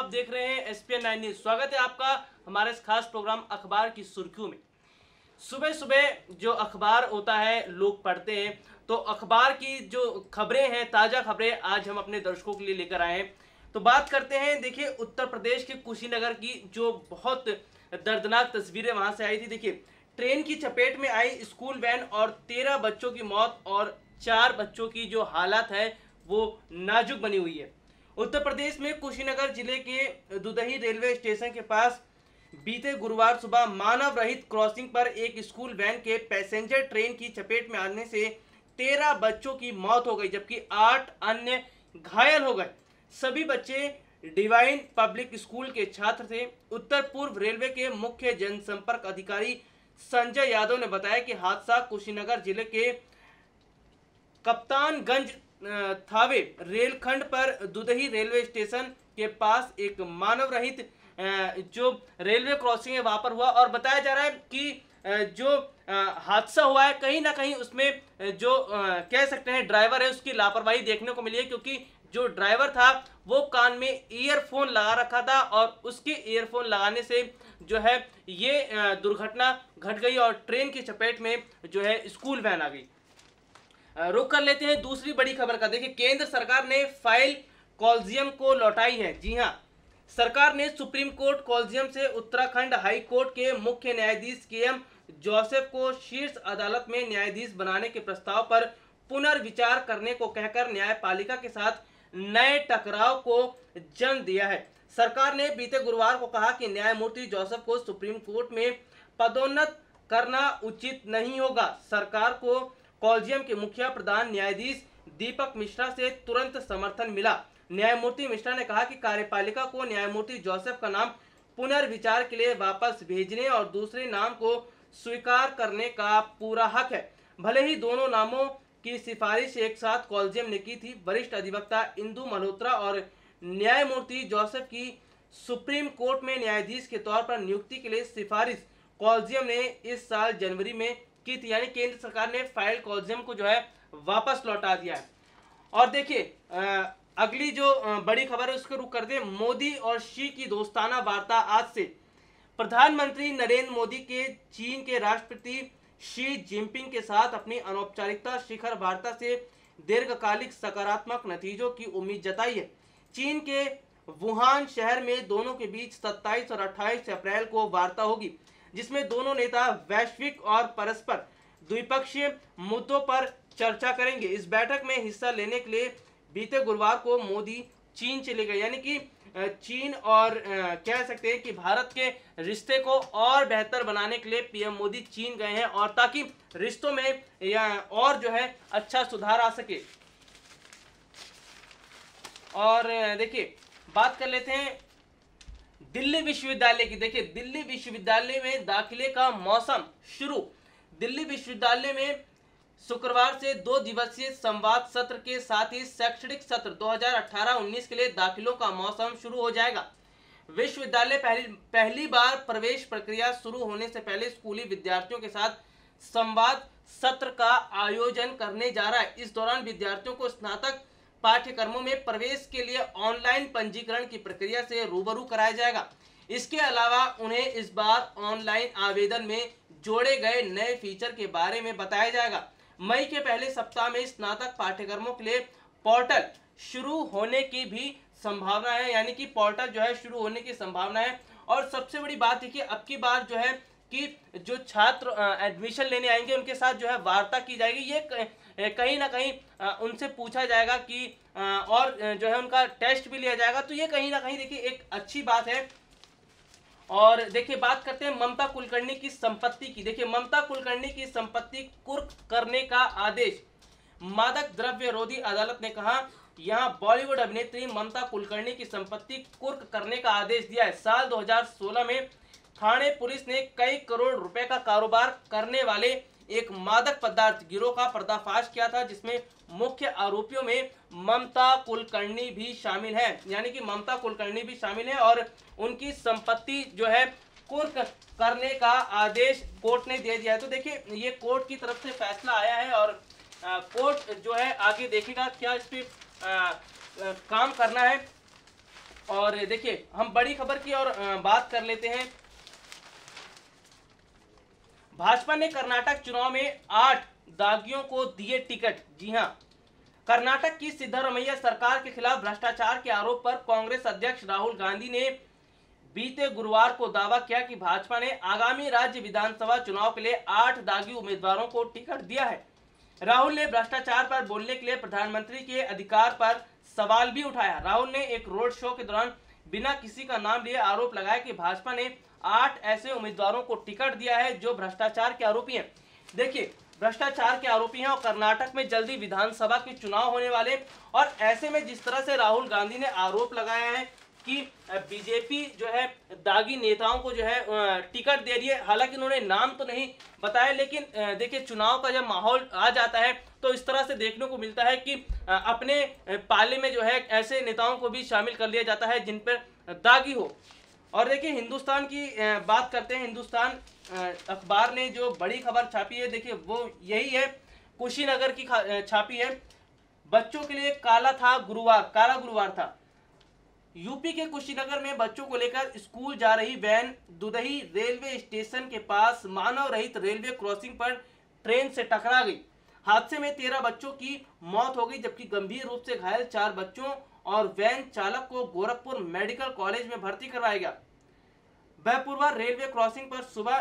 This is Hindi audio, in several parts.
आप देख रहे हैं एसपीएन 9 न्यूज। स्वागत है आपका हमारे इस खास प्रोग्राम अखबार की सुर्खियों में। सुबह सुबह जो अखबार होता है लोग पढ़ते हैं, तो अखबार की जो खबरें हैं, ताज़ा खबरें आज हम अपने दर्शकों के लिए लेकर आए हैं। तो बात करते हैं, देखिए उत्तर प्रदेश के कुशीनगर की जो बहुत दर्दनाक तस्वीरें वहां से आई थी। देखिए ट्रेन की चपेट में आई स्कूल वैन और 13 बच्चों की मौत और 4 बच्चों की जो हालत है वो नाजुक बनी हुई है। उत्तर प्रदेश में कुशीनगर जिले के दुदही रेलवे स्टेशन के पास बीते गुरुवार सुबह मानव रहित क्रॉसिंग पर एक स्कूल वैन के पैसेंजर ट्रेन की चपेट में आने से 13 बच्चों की मौत हो गई, जबकि 8 अन्य घायल हो गए। सभी बच्चे डिवाइन पब्लिक स्कूल के छात्र थे। उत्तर पूर्व रेलवे के मुख्य जनसंपर्क अधिकारी संजय यादव ने बताया कि हादसा कुशीनगर जिले के कप्तानगंज थावे रेलखंड पर दुदही रेलवे स्टेशन के पास एक मानव रहित जो रेलवे क्रॉसिंग है वहां पर हुआ। और बताया जा रहा है कि जो हादसा हुआ है कहीं ना कहीं उसमें जो कह सकते हैं ड्राइवर है उसकी लापरवाही देखने को मिली है, क्योंकि जो ड्राइवर था वो कान में ईयरफोन लगा रखा था और उसके ईयरफोन लगाने से जो है ये दुर्घटना घट गई और ट्रेन की चपेट में जो है स्कूल वैन आ गई। रुक कर लेते हैं दूसरी बड़ी खबर का। देखिए केंद्र सरकार ने फाइल कॉलेजियम को लौटाई है। जी हां, सरकार ने सुप्रीम कोर्ट कॉलेजियम से उत्तराखंड हाई कोर्ट के मुख्य न्यायाधीश केएम जोसेफ को शीर्ष अदालत में न्यायाधीश बनाने के प्रस्ताव पर पुनर्विचार करने को कहकर न्यायपालिका के साथ नए टकराव को जन्म दिया है। सरकार ने बीते गुरुवार को कहा कि न्यायमूर्ति जोसेफ को सुप्रीम कोर्ट में पदोन्नत करना उचित नहीं होगा। सरकार को कॉलेजियम के मुखिया प्रधान न्यायाधीश दीपक मिश्रा से तुरंत समर्थन मिला। न्यायमूर्ति मिश्रा ने कहा कि कार्यपालिका को न्यायमूर्ति जोसेफ का नाम पुनर्विचार के लिए वापस भेजने और दूसरे नाम को स्वीकार करने का पूरा हक है। भले ही दोनों नामों की सिफारिश एक साथ कॉलेजियम ने की थी। वरिष्ठ अधिवक्ता इंदु मल्होत्रा और न्यायमूर्ति जोसेफ की सुप्रीम कोर्ट में न्यायाधीश के तौर पर नियुक्ति के लिए सिफारिश कॉलेजियम ने इस साल जनवरी में की थी। यानी केंद्र सरकार ने फाइल कॉलेजियम को जो है वापस लौटा दिया है। और देखिए अगली जो बड़ी खबर है उसको रुक करते हैं। मोदी और शी की दोस्ताना वार्ता आज से। प्रधानमंत्री नरेंद्र मोदी के चीन के राष्ट्रपति शी जिनपिंग के साथ अपनी अनौपचारिकता शिखर वार्ता से दीर्घकालिक सकारात्मक नतीजों की उम्मीद जताई है। चीन के वुहान शहर में दोनों के बीच 27 और 28 अप्रैल को वार्ता होगी, जिसमें दोनों नेता वैश्विक और परस्पर द्विपक्षीय मुद्दों पर चर्चा करेंगे। इस बैठक में हिस्सा लेने के लिए बीते गुरुवार को मोदी चीन चले गए। यानी कि चीन और कह सकते हैं कि भारत के रिश्ते को और बेहतर बनाने के लिए पीएम मोदी चीन गए हैं, और ताकि रिश्तों में और जो है अच्छा सुधार आ सके। और देखिए बात कर लेते हैं दिल्ली विश्वविद्यालय की। देखिए दिल्ली विश्वविद्यालय में दाखिले का मौसम शुरू। दिल्ली विश्वविद्यालय में शुक्रवार से 2 दिवसीय संवाद सत्र के साथ ही शैक्षणिक सत्र 2018-19 के लिए दाखिलों का मौसम शुरू हो जाएगा। विश्वविद्यालय पहली बार प्रवेश प्रक्रिया शुरू होने से पहले स्कूली विद्यार्थियों के साथ संवाद सत्र का आयोजन करने जा रहा है। इस दौरान विद्यार्थियों को स्नातक पाठ्यक्रमों में प्रवेश के लिए ऑनलाइन पंजीकरण की प्रक्रिया से रूबरू कराया जाएगा। इसके अलावा उन्हें इस बार ऑनलाइन आवेदन में जोड़े गए नए फीचर के बारे में बताया जाएगा। मई के पहले सप्ताह में स्नातक पाठ्यक्रमों के लिए पोर्टल शुरू होने की भी संभावना है। यानी कि पोर्टल जो है शुरू होने की संभावना है। और सबसे बड़ी बात है कि अब की बार जो है कि जो छात्र एडमिशन लेने आएंगे उनके साथ जो है वार्ता की जाएगी। ये कहीं ना कहीं उनसे पूछा जाएगा कि और जो है उनका टेस्ट भी लिया जाएगा। तो ये कहीं ना कहीं देखिए एक अच्छी बात है। और देखिए बात करते हैं ममता कुलकर्णी की संपत्ति की। देखिए ममता कुलकर्णी की संपत्ति कुर्क करने का आदेश। मादक द्रव्य रोधी अदालत ने कहा यहां बॉलीवुड अभिनेत्री ममता कुलकर्णी की संपत्ति कुर्क करने का आदेश दिया है। साल 2016 में ठाणे पुलिस ने कई करोड़ रुपए का कारोबार करने वाले एक मादक पदार्थ गिरोह का पर्दाफाश किया था, जिसमें मुख्य आरोपियों में ममता कुलकर्णी भी शामिल है। यानी कि ममता कुलकर्णी भी शामिल है और उनकी संपत्ति जो है कुर्क करने का आदेश कोर्ट ने दे दिया है। तो देखिए ये कोर्ट की तरफ से फैसला आया है और कोर्ट जो है आगे देखेगा क्या इस पे काम करना है। और देखिए हम बड़ी खबर की और बात कर लेते हैं। भाजपा ने कर्नाटक चुनाव में 8 दागियों को दिए टिकट। जी हां, कर्नाटक की सिद्धरामैया सरकार के खिलाफ भ्रष्टाचार के आरोप पर कांग्रेस अध्यक्ष राहुल गांधी ने बीते गुरुवार को दावा किया कि भाजपा ने आगामी राज्य विधानसभा चुनाव के लिए 8 दागी उम्मीदवारों को टिकट दिया है। राहुल ने भ्रष्टाचार पर बोलने के लिए प्रधानमंत्री के अधिकार पर सवाल भी उठाया। राहुल ने एक रोड शो के दौरान बिना किसी का नाम लिए आरोप लगाया कि भाजपा ने 8 ऐसे उम्मीदवारों को टिकट दिया है जो भ्रष्टाचार के आरोपी हैं। देखिए भ्रष्टाचार के आरोपी हैं और कर्नाटक में जल्दी विधानसभा के चुनाव होने वाले, और ऐसे में जिस तरह से राहुल गांधी ने आरोप लगाया है कि बीजेपी जो है दागी नेताओं को जो है टिकट दे रही है, हालांकि उन्होंने नाम तो नहीं बताया, लेकिन देखिए चुनाव का जब माहौल आ जाता है तो इस तरह से देखने को मिलता है कि अपने पाले में जो है ऐसे नेताओं को भी शामिल कर लिया जाता है जिन पर दागी हो। और देखिए हिंदुस्तान की बात करते हैं। हिंदुस्तान अखबार ने जो बड़ी खबर छापी है, देखिए वो यही है, कुशीनगर की छापी है। बच्चों के लिए काला गुरुवार था। यूपी के कुशीनगर में बच्चों को लेकर स्कूल जा रही वैन दुदही रेलवे स्टेशन के पास मानव रहित रेलवे क्रॉसिंग पर ट्रेन से टकरा गई। हादसे में 13 बच्चों की मौत हो गई, जबकि गंभीर रूप से घायल 4 बच्चों और वैन चालक को गोरखपुर मेडिकल कॉलेज में भर्ती करवाया गया। बहपुरवा रेलवे क्रॉसिंग पर सुबह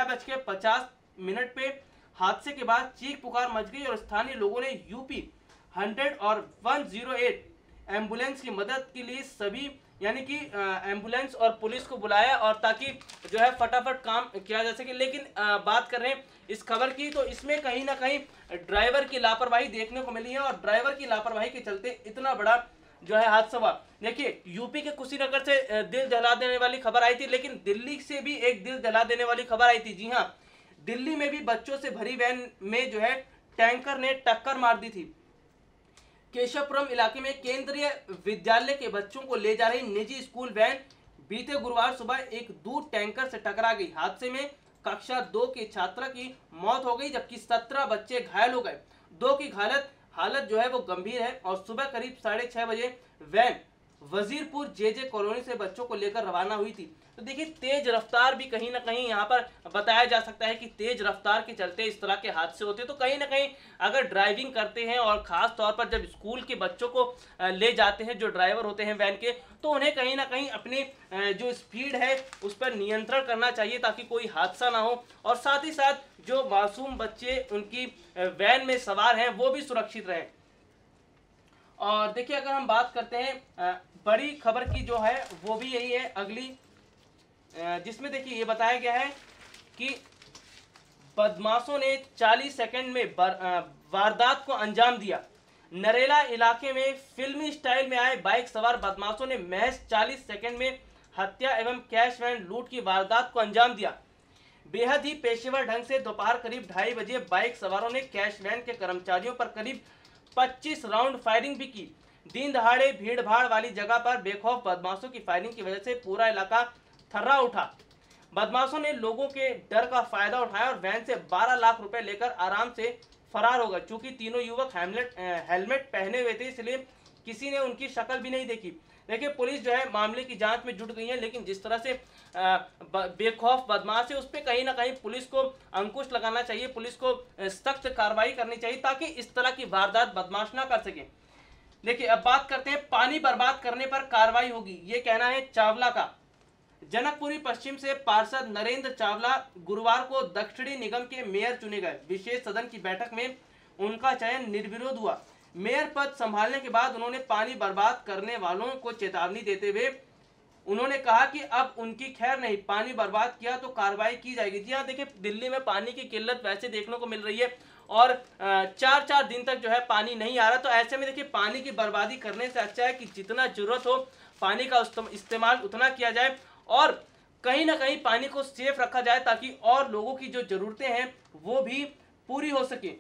6:50 पे हादसे के बाद चीख पुकार मच गई और स्थानीय लोगों ने यूपी 100 और 108 एम्बुलेंस की मदद के लिए सभी यानी कि एम्बुलेंस और पुलिस को बुलाया, और ताकि जो है फटाफट काम किया जा सके। लेकिन बात कर रहे हैं इस खबर की, तो इसमें कहीं ना कहीं ड्राइवर की लापरवाही देखने को मिली है, और ड्राइवर की लापरवाही के चलते इतना बड़ा जो है हादसा हुआ। देखिए यूपी के कुशीनगर से दिल दहला देने वाली खबर आई थी, लेकिन दिल्ली से भी एक दिल दहला देने वाली खबर आई थी। जी हाँ, दिल्ली में भी बच्चों से भरी वैन में जो है टैंकर ने टक्कर मार दी थी। केशवपुरम इलाके में केंद्रीय विद्यालय के बच्चों को ले जा रही निजी स्कूल वैन बीते गुरुवार सुबह एक दूध टैंकर से टकरा गई। हादसे में कक्षा 2 के छात्रा की मौत हो गई, जबकि 17 बच्चे घायल हो गए। 2 की हालत जो है वो गंभीर है, और सुबह करीब 6:30 बजे वैन वजीरपुर जेजे कॉलोनी से बच्चों को लेकर रवाना हुई थी। तो देखिए तेज रफ्तार भी कहीं ना कहीं यहाँ पर बताया जा सकता है कि तेज रफ्तार के चलते इस तरह के हादसे होते हैं। तो कहीं ना कहीं अगर ड्राइविंग करते हैं, और खास तौर पर जब स्कूल के बच्चों को ले जाते हैं जो ड्राइवर होते हैं वैन के, तो उन्हें कहीं ना कहीं अपनी जो स्पीड है उस पर नियंत्रण करना चाहिए ताकि कोई हादसा ना हो, और साथ ही साथ जो मासूम बच्चे उनकी वैन में सवार हैं वो भी सुरक्षित रहें। और देखिए अगर हम बात करते हैं बड़ी खबर की जो है वो भी यही है अगली, जिसमें देखिए ये बताया गया है कि बदमाशों ने 40 सेकंड में वारदात को अंजाम दिया। नरेला इलाके में फिल्मी स्टाइल में आए बाइक सवार बदमाशों ने महज 40 सेकंड में हत्या एवं कैश वैन लूट की वारदात को अंजाम दिया। बेहद ही पेशेवर ढंग से दोपहर करीब 2:30 बजे बाइक सवारों ने कैश वैन के कर्मचारियों पर करीब 25 राउंड फायरिंग भी की। दिन दहाड़े भीड़ भाड़ वाली जगह पर बेखौफ बदमाशों की फायरिंग की वजह से पूरा इलाका थर्रा उठा। बदमाशों ने लोगों के डर का फायदा उठाया और वैन से 12 लाख रुपए लेकर आराम से फरार हो गए। चूंकि तीनों युवक हेलमेट पहने हुए थे, इसलिए किसी ने उनकी शक्ल भी नहीं देखी। देखिए पुलिस जो है मामले की जांच में जुट गई है, लेकिन जिस तरह से बेखौफ बदमाश है उस पर कहीं ना कहीं पुलिस को अंकुश लगाना चाहिए, पुलिस को सख्त कार्रवाई करनी चाहिए ताकि इस तरह की वारदात बदमाश ना कर सके। देखिए अब बात करते हैं पानी बर्बाद करने पर कार्रवाई होगी, ये कहना है चावला का। जनकपुरी पश्चिम से पार्षद नरेंद्र चावला गुरुवार को दक्षिणी निगम के मेयर चुने गए। विशेष सदन की बैठक में उनका चयन निर्विरोध हुआ। मेयर पद संभालने के बाद उन्होंने पानी बर्बाद करने वालों को चेतावनी देते हुए उन्होंने कहा कि अब उनकी खैर नहीं, पानी बर्बाद किया तो कार्रवाई की जाएगी। जी हाँ, देखिए दिल्ली में पानी की किल्लत वैसे देखने को मिल रही है और 4-4 दिन तक जो है पानी नहीं आ रहा। तो ऐसे में देखिए पानी की बर्बादी करने से अच्छा है कि जितना जरूरत हो पानी का इस्तेमाल उतना किया जाए और कहीं ना कहीं पानी को सेफ रखा जाए ताकि और लोगों की जो जरूरतें हैं वो भी पूरी हो सके।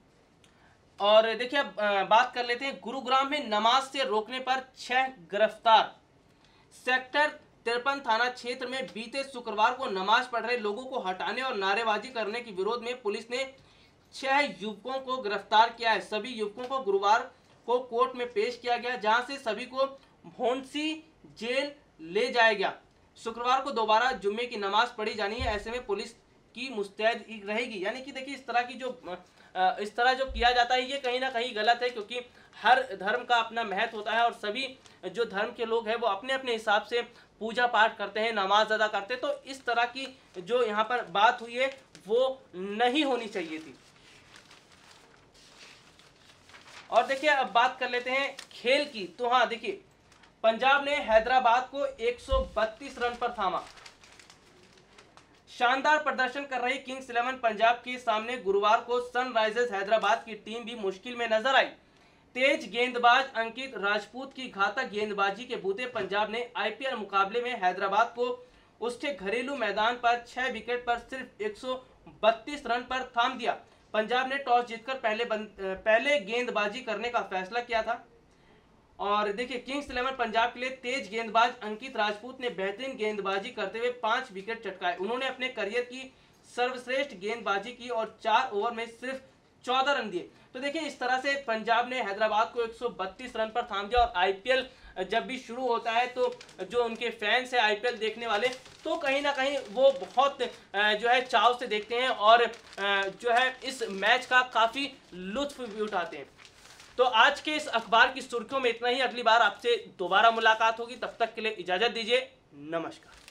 और देखिए अब बात कर लेते हैं गुरुग्राम में नमाज से रोकने पर 6 गिरफ्तार। सेक्टर 53 थाना क्षेत्र में बीते शुक्रवार को नमाज पढ़ रहे लोगों को हटाने और नारेबाजी करने के विरोध में पुलिस ने 6 युवकों को गिरफ्तार किया है। सभी युवकों को गुरुवार को कोर्ट में पेश किया गया, जहां से सभी को भोंसी जेल ले जाया गया। शुक्रवार को दोबारा जुम्मे की नमाज पढ़ी जानी है, ऐसे में पुलिस की मुस्तैद रहेगी। यानी कि देखिए, इस तरह जो किया जाता है ये कहीं ना कहीं गलत है, क्योंकि हर धर्म का अपना महत्व होता है और सभी जो धर्म के लोग हैं वो अपने अपने हिसाब से पूजा पाठ करते हैं, नमाज अदा करते हैं। तो इस तरह की जो यहाँ पर बात हुई है वो नहीं होनी चाहिए थी। और देखिए, अब बात कर लेते हैं खेल की। तो हाँ देखिए, पंजाब ने हैदराबाद को 132 रन पर थामा। शानदार प्रदर्शन कर रही किंग्स 11 पंजाब के सामने गुरुवार को सनराइजर्स हैदराबाद की टीम भी मुश्किल में नजर आई। तेज गेंदबाज अंकित राजपूत की घातक गेंदबाजी के बूते पंजाब ने आईपीएल मुकाबले में हैदराबाद को उसके घरेलू मैदान पर 6 विकेट पर सिर्फ 132 रन पर थाम दिया। पंजाब ने टॉस जीतकर पहले गेंदबाजी करने का फैसला किया था। और देखिए, किंग्स 11 पंजाब के लिए तेज गेंदबाज अंकित राजपूत ने बेहतरीन गेंदबाजी करते हुए 5 विकेट चटकाए। उन्होंने अपने करियर की सर्वश्रेष्ठ गेंदबाजी की और 4 ओवर में सिर्फ 14 रन दिए। तो देखिए, इस तरह से पंजाब ने हैदराबाद को 132 रन पर थाम दिया। और आईपीएल जब भी शुरू होता है तो जो उनके फैंस है आईपीएल देखने वाले, तो कहीं ना कहीं वो बहुत जो है चाव से देखते हैं और जो है इस मैच का काफ़ी लुत्फ भी उठाते हैं। तो आज के इस अखबार की सुर्खियों में इतना ही। अगली बार आपसे दोबारा मुलाकात होगी, तब तक के लिए इजाज़त दीजिए। नमस्कार।